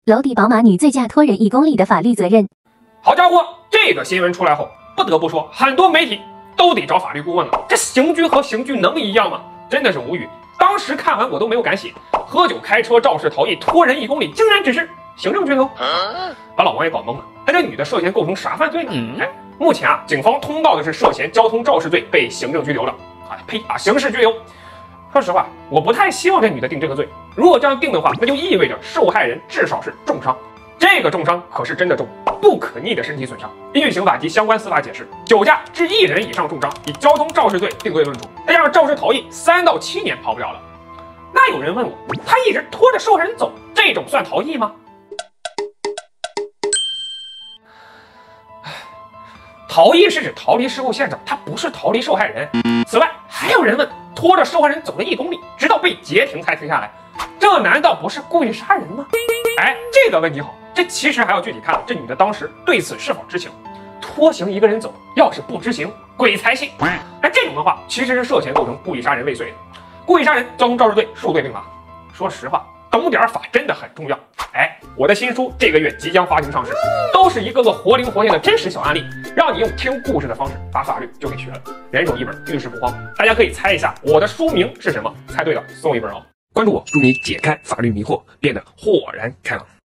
娄底宝马女醉驾拖人1公里的法律责任。 好家伙，这个新闻出来后，不得不说，很多媒体都得找法律顾问了。这刑拘和刑拘能一样吗？真的是无语。当时看完我都没有敢写，喝酒开车肇事逃逸拖人1公里，竟然只是行政拘留，把老王也搞懵了。哎，这女的涉嫌构成啥犯罪呢？哎，目前警方通报的是涉嫌交通肇事罪被行政拘留了。呸刑事拘留。说实话，我不太希望这女的定这个罪。如果这样定的话，那就意味着受害人至少是重伤。这个重伤可是真的重，不可逆的身体损伤。依据刑法及相关司法解释，酒驾致1人以上重伤，以交通肇事罪定罪论处。再加上肇事逃逸，3到7年跑不了了。那有人问我，他一直拖着受害人走，这种算逃逸吗？逃逸是指逃离事故现场，它不是逃离受害人。此外，还有人问，拖着受害人走了1公里，直到被截停才停下来，这难道不是故意杀人吗？哎，这个问题好，这其实还要具体看这女的当时对此是否知情。拖行一个人走，要是不知情，鬼才信。哎，这种的话其实是涉嫌构成故意杀人未遂的。故意杀人、交通肇事罪数罪并罚。说实话，懂点法真的很重要。哎，我的新书这个月即将发行上市，都是一个个活灵活现的真实小案例，让你用听故事的方式把法律就给学了，人手一本，遇事不慌。大家可以猜一下我的书名是什么，猜对了送一本哦。关注我，助你解开法律迷惑，变得豁然开朗。